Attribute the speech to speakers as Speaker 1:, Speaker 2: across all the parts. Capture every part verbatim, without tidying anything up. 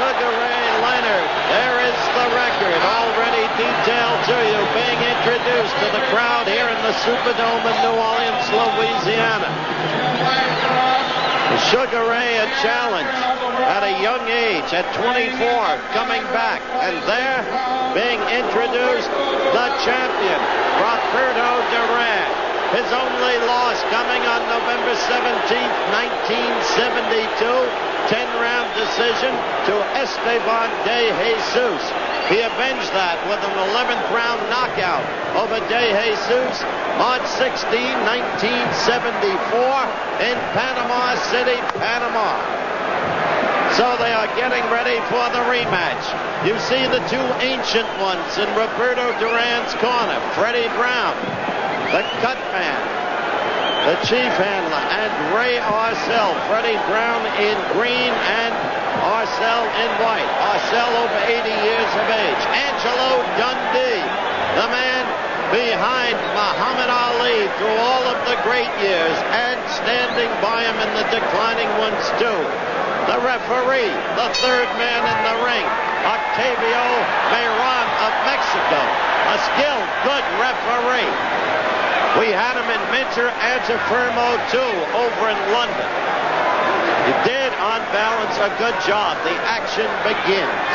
Speaker 1: Sugar Ray Leonard. There is the record already detailed to you, being introduced to the crowd here in the Superdome in New Orleans, Louisiana. Sugar Ray, a challenge at a young age, at twenty-four, coming back. And there, being introduced, the champion, Roberto Duran. His only loss coming on November seventeenth, nineteen seventy-two. ten-round decision to Esteban de Jesus. He avenged that with an eleventh round knockout over De Jesus, March sixteenth, nineteen seventy-four, in Panama City, Panama. So they are getting ready for the rematch. You see the two ancient ones in Roberto Duran's corner, Freddie Brown, the cut man, the chief handler, and Ray Arcel. Freddie Brown in green and Arcel in white. Arcel over eighty years of age. Angelo Dundee, the man behind Muhammad Ali through all of the great years and standing by him in the declining ones too. The referee, the third man in the ring, Octavio Mayron of Mexico, a skilled, good referee. We had him in Minter Antifermo too over in London. He did, on balance, a good job. The action begins.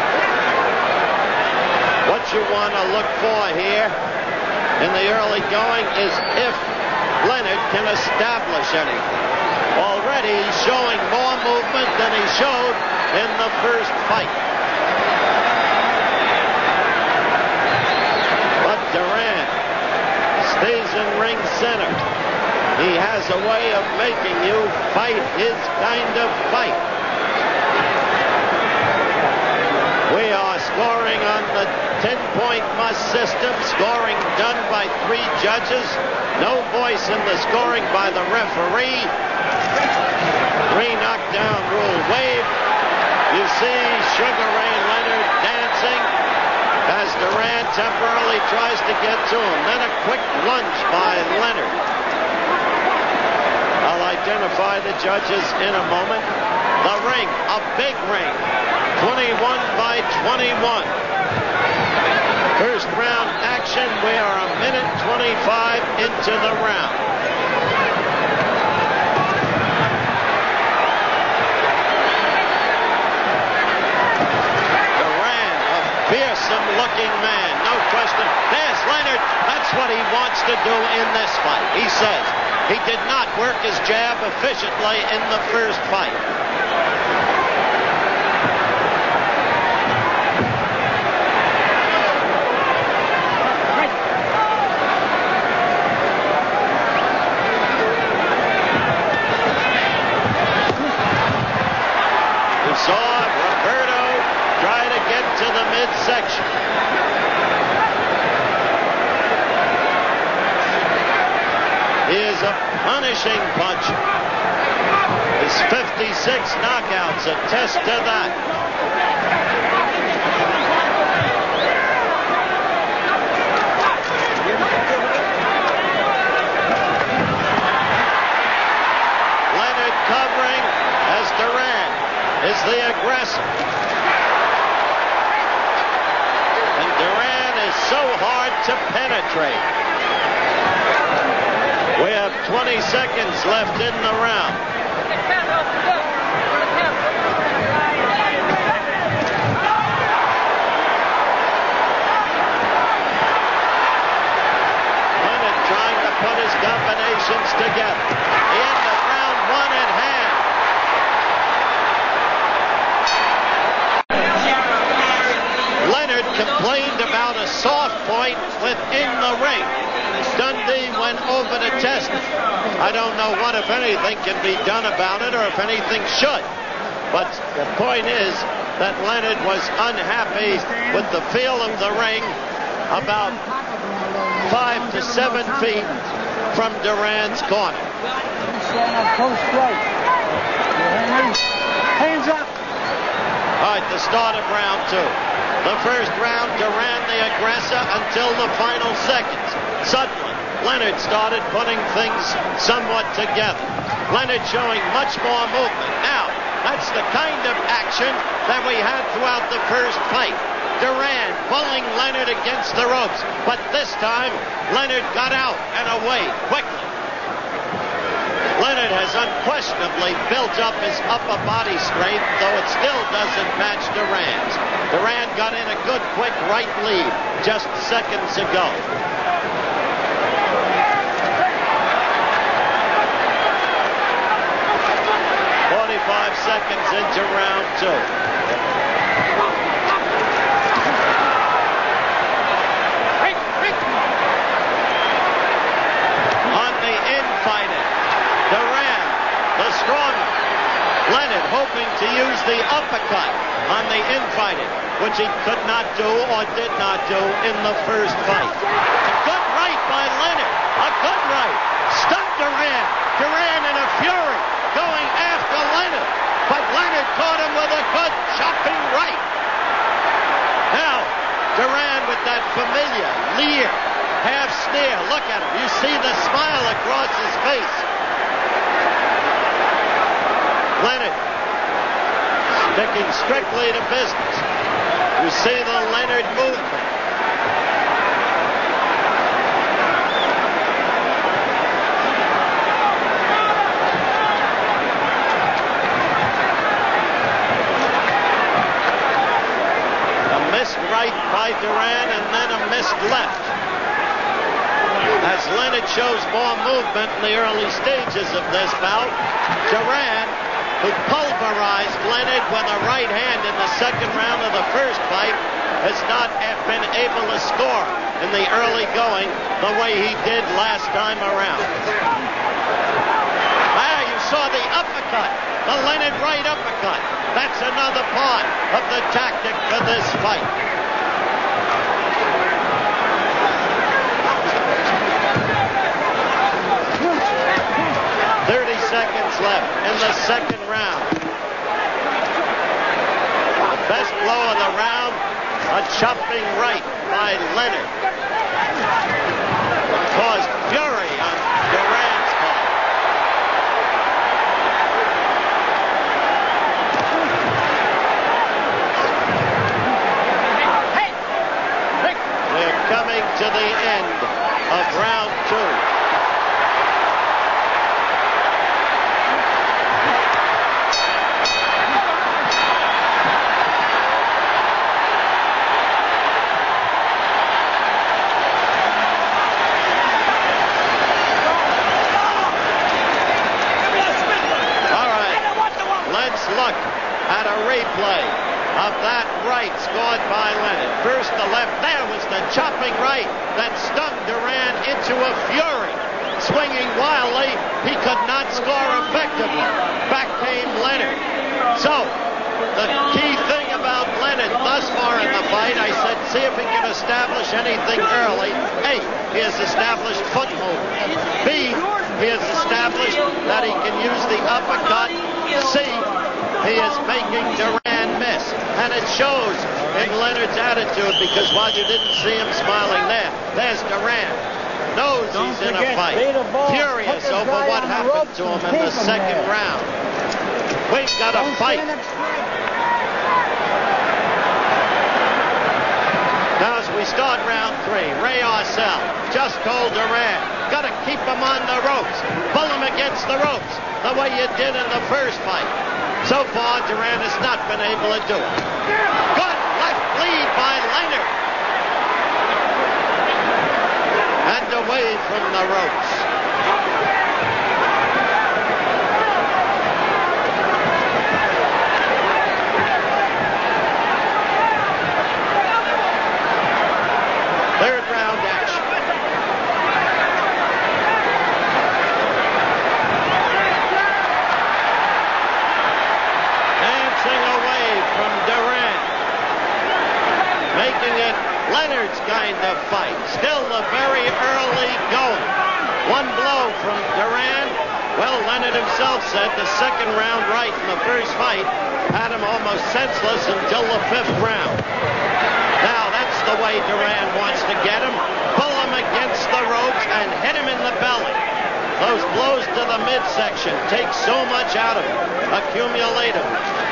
Speaker 1: What you want to look for here in the early going is if Leonard can establish anything. Already he's showing more movement than he showed in the first fight. But Duran stays in ring center. He has a way of making you fight his kind of fight. We are scoring on the ten-point must system, scoring done by three judges. No voice in the scoring by the referee. Three knockdown rule wave. You see Sugar Ray Leonard dancing as Duran temporarily tries to get to him. Then a quick lunge by Leonard. I'll identify the judges in a moment. The ring, a big ring. twenty-one by twenty-one. First round action. We are a minute twenty-five into the round. Duran, a fearsome looking man, no question. There's Leonard. That's what he wants to do in this fight. He says he did not work his jab efficiently in the first fight. Saw Roberto try to get to the midsection. He is a punishing puncher. His fifty-six knockouts attest to that. Leonard covering as Duran is the aggressor. And Duran is so hard to penetrate. We have twenty seconds left in the round. Leonard trying to put his combinations together. In the round one in hand. Leonard complained about a soft point within the ring. Dundee went over to test it. I don't know what, if anything, can be done about it or if anything should. But the point is that Leonard was unhappy with the feel of the ring about five to seven feet from Duran's corner.
Speaker 2: Hands up.
Speaker 1: All right, the start of round two. The first round, Duran the aggressor until the final seconds. Suddenly, Leonard started putting things somewhat together. Leonard showing much more movement. Now, That's the kind of action that we had throughout the first fight. Duran pulling Leonard against the ropes, but this time Leonard got out and away quickly. Leonard has unquestionably built up his upper body strength, though it still doesn't match Duran's. Duran got in a good quick right lead just seconds ago. forty-five seconds into round two. On the infighting, Duran, the stronger. Leonard hoping to use the uppercut on the infighting, which he could not do or did not do in the first fight. A good right by Leonard. A good right. Stuck Duran. Duran in a fury, going after Leonard. But Leonard caught him with a good chopping right. Now, Duran with that familiar leer, half sneer. Look at him. You see the smile across his face. Leonard sticking strictly to business. You see the Leonard movement. Right by Duran and then a missed left. As Leonard shows more movement in the early stages of this bout, Duran, who pulverized Leonard with a right hand in the second round of the first fight, has not been able to score in the early going the way he did last time around. Ah, you saw the uppercut, the Leonard right uppercut. That's another part of the tactic for this fight. thirty seconds left in the second round. The best blow of the round, a chopping right by Leonard. Caused fury on Duran's part. We're coming to the end of round two. Look at a replay of that right scored by Leonard. First the left, there was the chopping right that stung Duran into a fury. Swinging wildly, he could not score effectively. Back came Leonard. So, the key thing about Leonard thus far in the fight, I said, see if he can establish anything early. A, he has established foot movement. B, he has established that he can use the uppercut. C, he is making Duran miss. And it shows in Leonard's attitude, because while you didn't see him smiling there, there's Duran. Knows he's in a fight. Furious over what happened to him in the second round. We've got a fight. Now as we start round three, Ray Arcel just told Duran, got to keep him on the ropes. Pull him against the ropes, the way you did in the first fight. So far, Duran has not been able to do it. Good left lead by Leonard. And away from the ropes. Third round action. Making it Leonard's kind of fight. Still a very early going. One blow from Duran. Well, Leonard himself said the second round right in the first fight had him almost senseless until the fifth round. Now, that's the way Duran wants to get him. Pull him against the ropes and hit him in the belly. Those blows to the midsection take so much out of him, accumulative.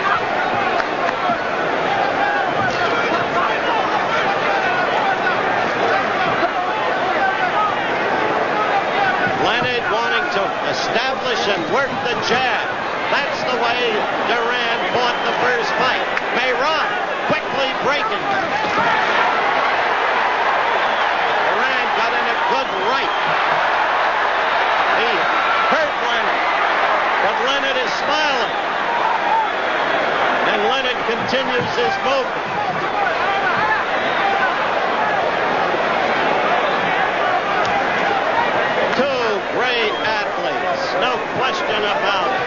Speaker 1: Leonard wanting to establish and work the jab. That's the way Duran fought the first fight. Mayron quickly breaking. Duran got in a good right. He hurt Leonard, but Leonard is smiling. And Leonard continues his movement. Two great athletes, no question about it.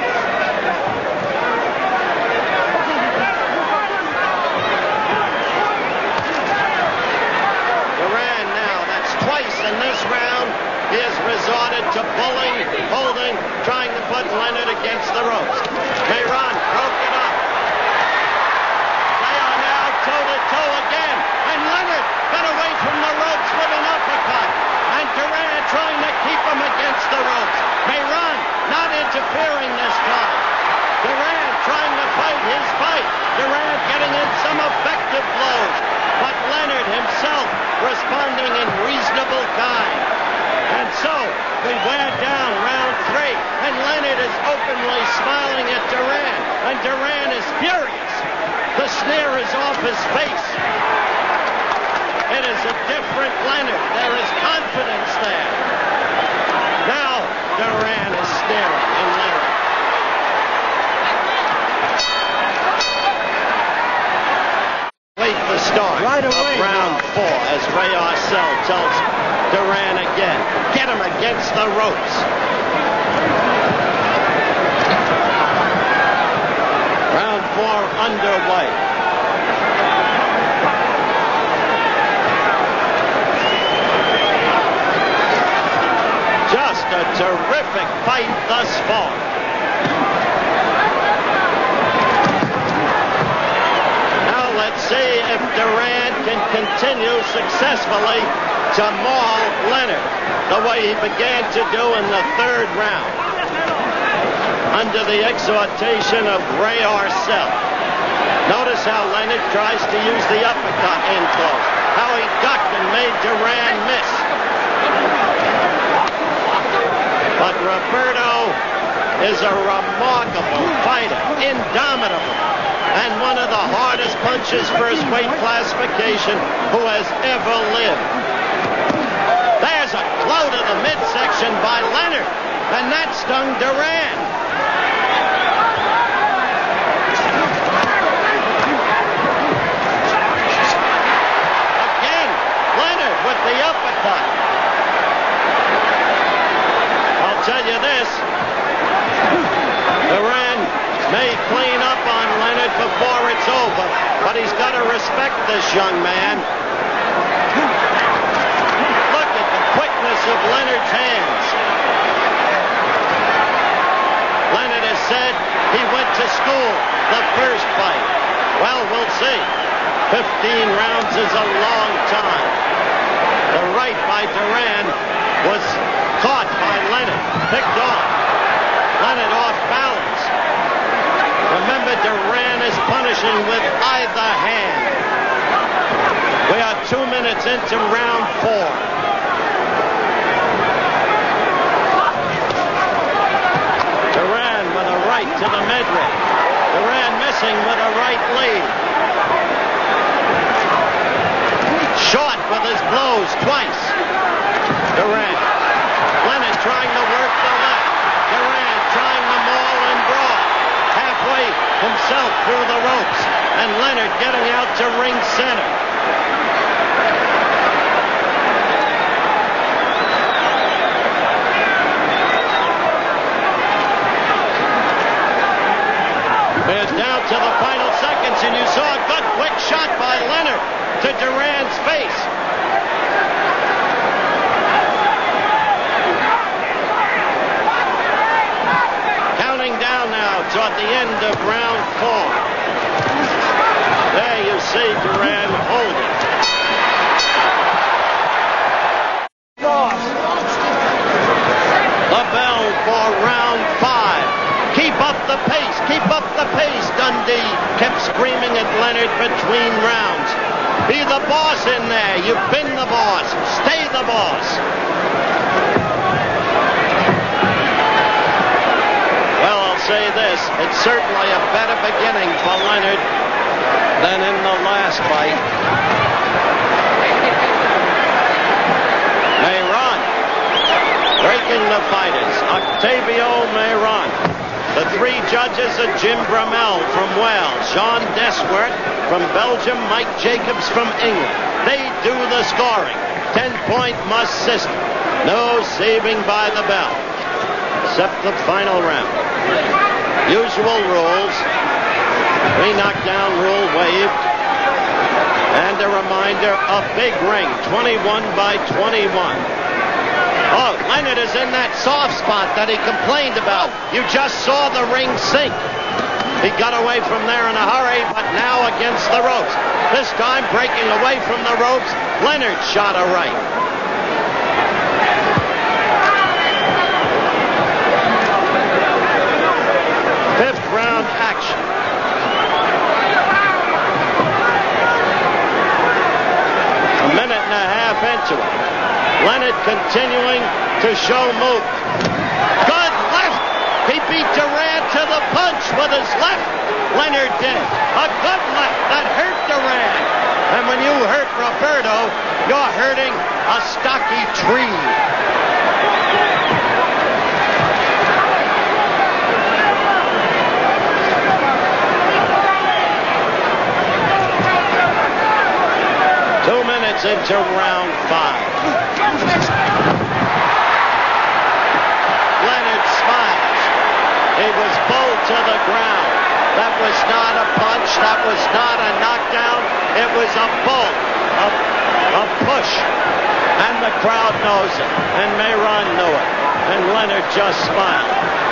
Speaker 1: Duran now, that's twice in this round. He has resorted to pulling, holding, trying to put Leonard against the ropes. Mayron broke it up. They are now toe-to-toe again. And Leonard got away from the ropes with an uppercut. And Duran trying to keep him against the ropes. Mayron not interfering this time. Duran trying to fight his fight. Duran getting in some effective blows. But Leonard himself responding in reasonable kind. And so, we wear down round three, and Leonard is openly smiling at Duran, and Duran is furious. The sneer is off his face. It is a different Leonard. There is confidence there. Now, Duran is sneering at Leonard. Wait the start right away, of round now. four, as Ray Arcel tells Duran again, get him against the ropes. Round four underway. Just a terrific fight thus far. Now let's see if Duran can continue successfully to maul Leonard the way he began to do in the third round under the exhortation of Ray Arcel. Notice how Leonard tries to use the uppercut in close, how he ducked and made Duran miss. But Roberto is a remarkable fighter, indomitable, and one of the hardest punchers for his weight classification who has ever lived. There's a blow to the midsection by Leonard, and that stung Duran. Again, Leonard with the uppercut. I'll tell you this, Duran may clean up on Leonard before it's over, but he's got to respect this young man. Of Leonard's hands. Leonard has said he went to school the first fight. Well, we'll see. fifteen rounds is a long time. The right by Duran was caught by Leonard, picked off. Leonard off balance. Remember, Duran is punishing with either hand. We are two minutes into round four. To the midriff. Duran missing with a right lead. Short with his blows twice. Duran. Leonard trying to work the left. Duran trying to maul and brawl. Halfway himself through the ropes. And Leonard getting out to ring center. We're down to the final seconds, and you saw a good quick shot by Leonard to Duran's face. Counting down now toward the end of round four. There you see Duran holding. The bell Leonard between rounds. Be the boss in there. You've been the boss. Stay the boss. Well, I'll say this. It's certainly a better beginning for Leonard than in the last fight. Mayron breaking the fighters. Octavio Mayron. The three judges are Jim Bramell from Wales, Jean Desworth from Belgium, Mike Jacobs from England. They do the scoring. ten-point must system. No saving by the bell. Except the final round. Usual rules. Three knockdown rule waived. And a reminder, a big ring, twenty-one by twenty-one. Oh, Leonard is in that soft spot that he complained about. You just saw the ring sink. He got away from there in a hurry, but now against the ropes. This time breaking away from the ropes, Leonard shot a right. Fifth round action. A minute and a half into it. Leonard continuing to show movement. Good left. He beat Duran to the punch with his left. Leonard did. A good left that hurt Duran. And when you hurt Roberto, you're hurting a stocky tree. Two minutes into round five. Leonard smiles. He was bowled to the ground. That was not a punch. That was not a knockdown. It was a bowl, a, a push. And the crowd knows it. And Mayron knew it. And Leonard just smiled.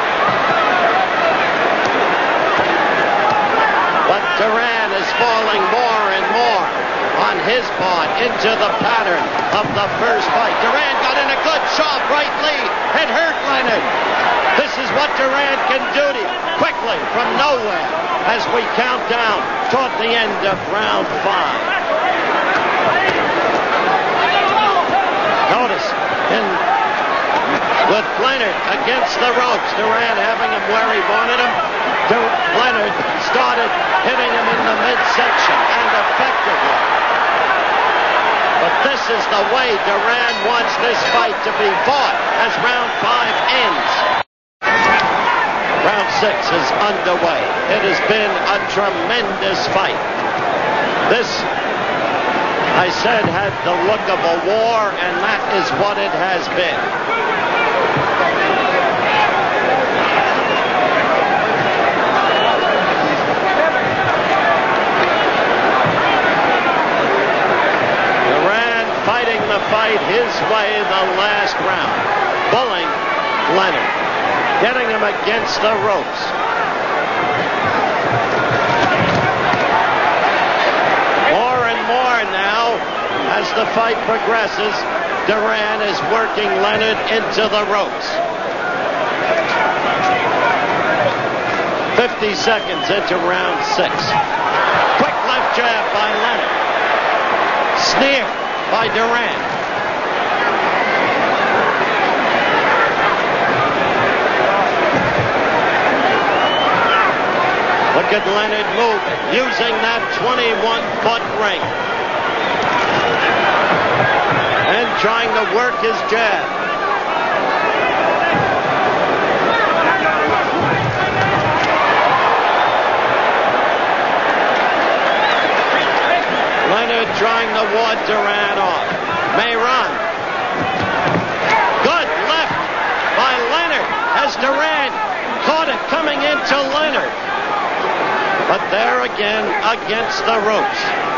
Speaker 1: But Duran is falling more and more on his part into the pattern of the first fight. Duran got in a good sharp right lead. It hurt Leonard. This is what Duran can do to you quickly from nowhere as we count down toward the end of round five. Notice in with Leonard against the ropes, Duran having him where he wanted him. Leonard started hitting him in the midsection and effectively. But this is the way Duran wants this fight to be fought as round five ends. Round six is underway. It has been a tremendous fight. This, I said, had the look of a war, and that is what it has been. Duran fighting the fight his way the last round. Bullying Leonard. Getting him against the ropes. More and more now, as the fight progresses, Duran is working Leonard into the ropes. fifty seconds into round six. Quick left jab by Leonard. Sneer by Duran. Look at Leonard moving, using that twenty-one foot ring. And trying to work his jab. Leonard trying to ward Duran off. Mayron. Good left by Leonard as Duran caught it coming into Leonard. But there again, against the ropes.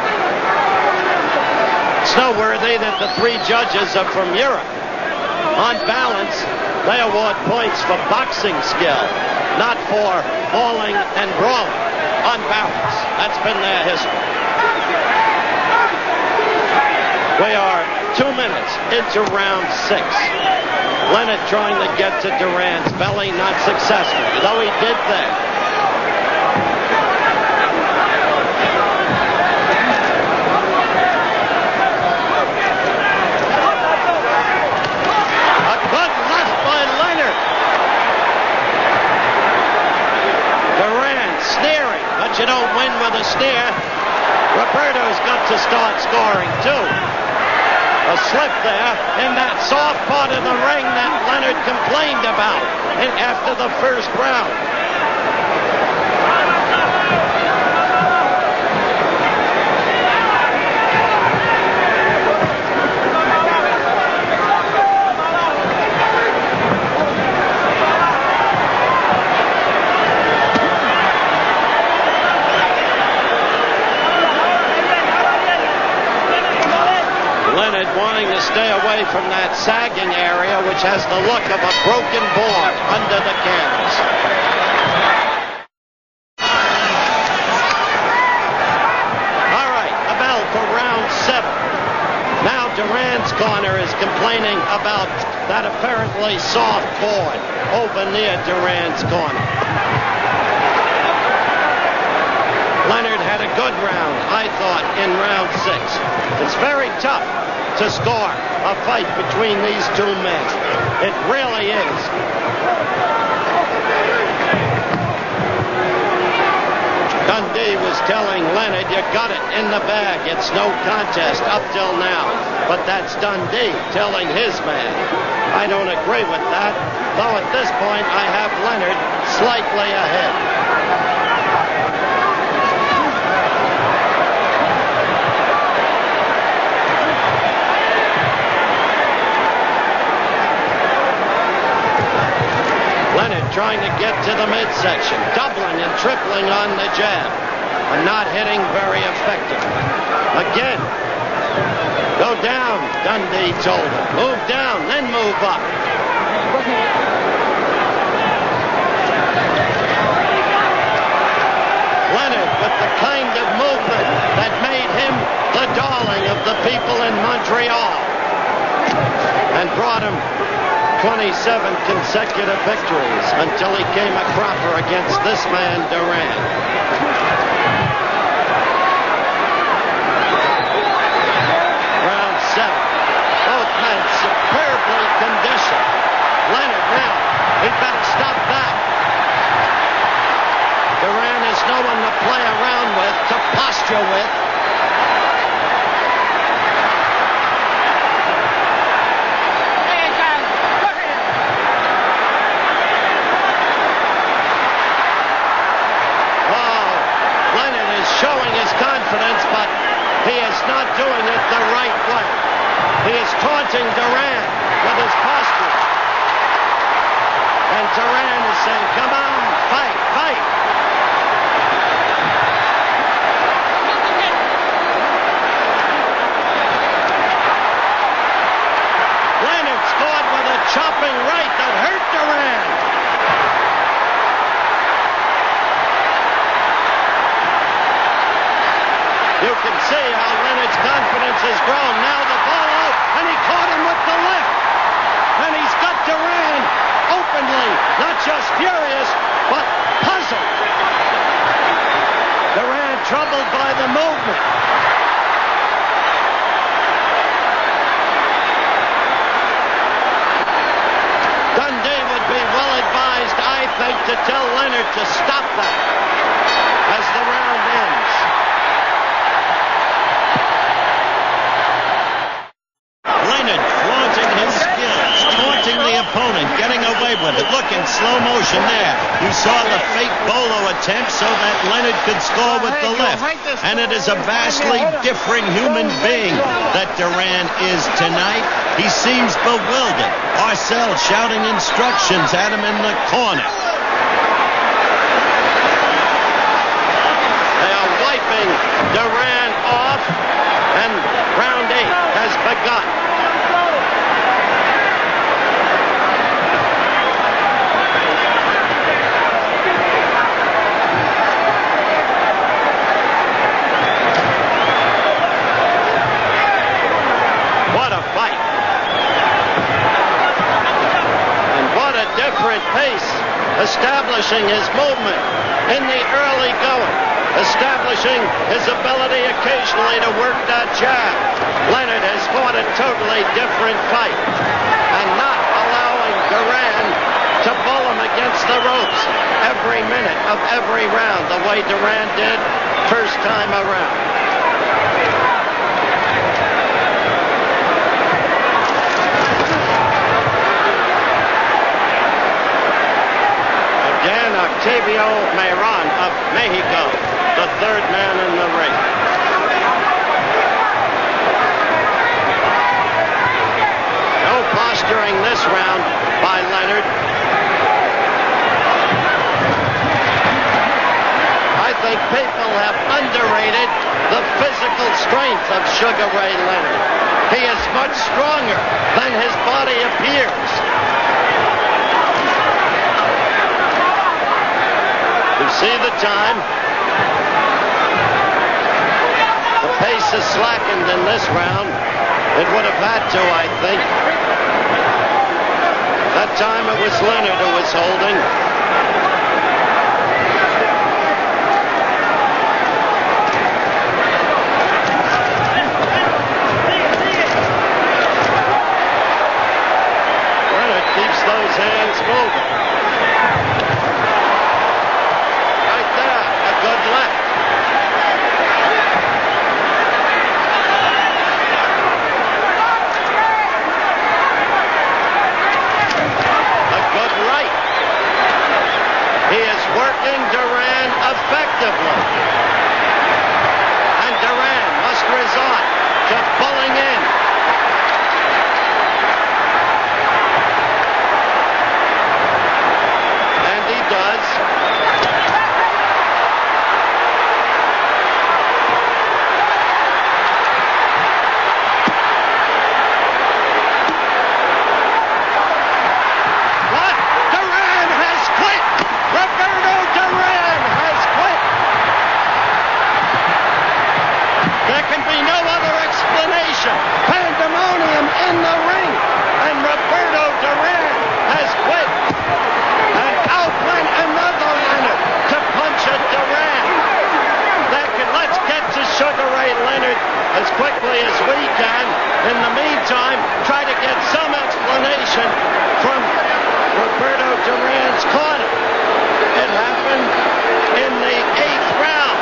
Speaker 1: It's noteworthy that the three judges are from Europe. On balance, they award points for boxing skill, not for falling and brawling. On balance, that's been their history. We are two minutes into round six. Leonard trying to get to Duran's belly, not successful, though he did that. Roberto's got to start scoring, too. A slip there in that soft part of the ring that Leonard complained about in, after the first round. Wanting to stay away from that sagging area, which has the look of a broken board under the canvas. All right, the bell for round seven. Now Duran's corner is complaining about that apparently soft board over near Duran's corner. Leonard had a good round, I thought, in round six. It's very tough to score a fight between these two men. It really is. Dundee was telling Leonard, you got it in the bag. It's no contest up till now. But that's Dundee telling his man. I don't agree with that, though at this point I have Leonard slightly ahead. Leonard trying to get to the midsection, doubling and tripling on the jab, and not hitting very effectively. Again, go down, Dundee told him. Move down, then move up. Leonard with the kind of movement that made him the darling of the people in Montreal and brought him twenty-seven consecutive victories until he came a cropper against this man, Duran. Round seven. Both men superbly conditioned. Leonard now, he better stop that. Duran is no one to play around with, to posture with. Showing his confidence, but he is not doing it the right way. He is taunting Duran with his posture. And Duran is saying, come on, fight, fight. Leonard scored with a chopping right that hurt Duran. You can see how Leonard's confidence has grown. Now the ball out, and he caught him with the left. And he's got Duran openly, not just furious, but puzzled. Duran troubled by the movement. Dundee would be well advised, I think, to tell Leonard to stop that as the round ends. Leonard flaunting his skills, taunting the opponent, getting away with it. Look in slow motion there. You saw the fake bolo attempt so that Leonard could score with the left. And it is a vastly different human being that Duran is tonight. He seems bewildered. Arcel shouting instructions at him in the corner. They are wiping Duran off, and round eight has begun. What a fight. And what a different pace, establishing his movement in the early going, establishing his ability occasionally to work that jab. Leonard has fought a totally different fight and not allowing Duran to bull him against the ropes every minute of every round the way Duran did first time around. Duran of Mexico, the third man in the ring. No posturing this round by Leonard. I think people have underrated the physical strength of Sugar Ray Leonard. He is much stronger than his body appears. You see the time. The pace is slackened in this round. It would have had to, I think. That time it was Leonard who was holding. Leonard keeps those hands moving. Right there, a good left. He is working Duran effectively. And Duran must resort to pulling in. And he does. What? Duran has quit! Roberto Duran has quit. There can be no other explanation. Pandemonium in the ring. And Roberto Duran has quit. And out went another Leonard to punch at Duran. That can, let's get to Sugar Ray Leonard as quickly as we can. In the meantime, try to get some explanation from Roberto Duran's corner. It happened in the eighth round.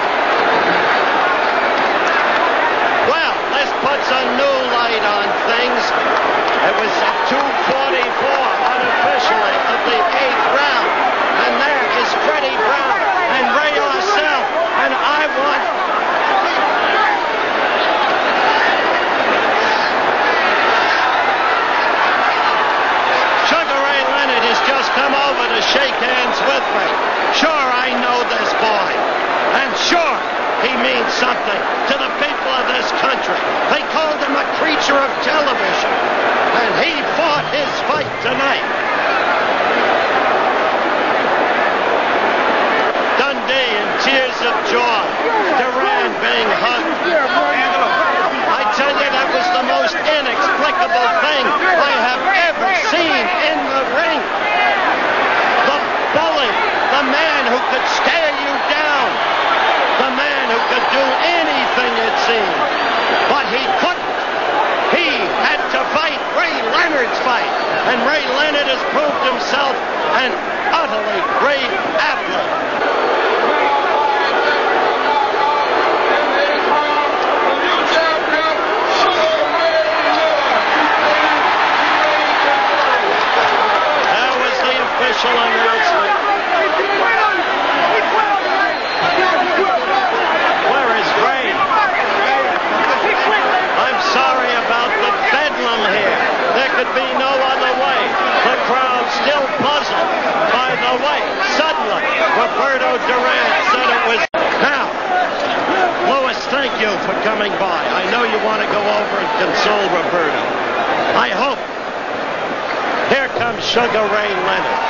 Speaker 1: Well, this puts a new light on things. It was at two forty-four unofficially of the eighth round. And there is Freddie Brown and Ray Orcel. And I want... Sugar Ray Leonard has just come over to shake hands with me. Sure, I know this boy. And sure, he means something to the people of this country. They called him a creature of television. And he fought his fight tonight. Dundee in tears of joy. Duran being hugged. I tell you, that was the most inexplicable thing I have ever seen in the ring. The bully, the man who could stare you down, the man who could do anything, it seemed. But he couldn't. He had to fight Ray Leonard's fight. And Ray Leonard has proved himself an utterly great athlete. Official announcement. Where is Ray? I'm sorry about the bedlam here. There could be no other way. The crowd still puzzled by the way. Suddenly, Roberto Duran said it was. Now, Louis, thank you for coming by. I know you want to go over and console Roberto. I hope. Here comes Sugar Ray Leonard.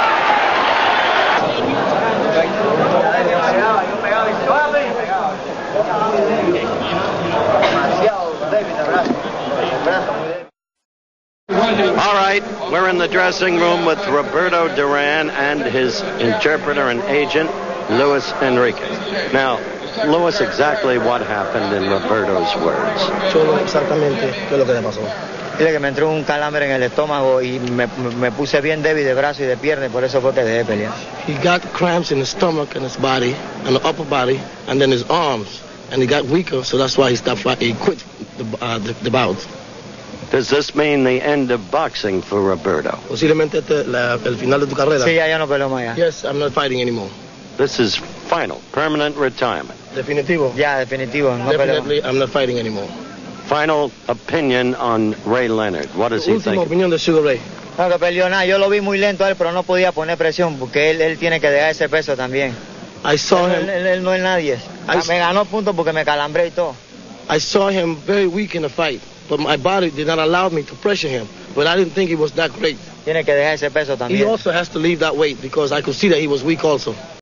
Speaker 1: All right, we're in the dressing room with Roberto Duran and his interpreter and agent, Luis Enriquez. Now, Luis, exactly what happened in Roberto's words?
Speaker 2: Solo exactamente qué es lo que le pasó. Dile que me entró un calambre en el estómago y me, me puse bien débil de brazo y de pierna, y por eso fue que dejé pelear. He got cramps in his stomach and his body, and the upper body, and then his arms, and he got weaker, so that's why he stopped fighting. He quit the, uh, the, the bout.
Speaker 1: Does this mean the end of boxing for Roberto?
Speaker 2: Posiblemente este, la, el final de tu carrera. Sí, ya, ya no peleo más ya. Yes, I'm not fighting anymore.
Speaker 1: This is final, permanent retirement.
Speaker 2: Definitivo. Ya, definitivo. No Definitely, peleo. I'm not fighting anymore.
Speaker 1: Final opinion on Ray Leonard. What does he think?
Speaker 2: Última opinión de Sugar Ray. No, que peleó nada. Yo lo vi muy lento a él, pero no podía poner presión porque él, él tiene que dejar ese peso también.
Speaker 3: I saw
Speaker 2: él,
Speaker 3: him.
Speaker 2: Él, él no es nadie. I, me ganó puntos porque me calambré y todo.
Speaker 3: I saw him very weak in the fight, but my body did not allow me to pressure him. But I didn't think he was that great.
Speaker 2: Tiene que dejar ese peso también.
Speaker 3: He also has to leave that weight because I could see that he was weak also.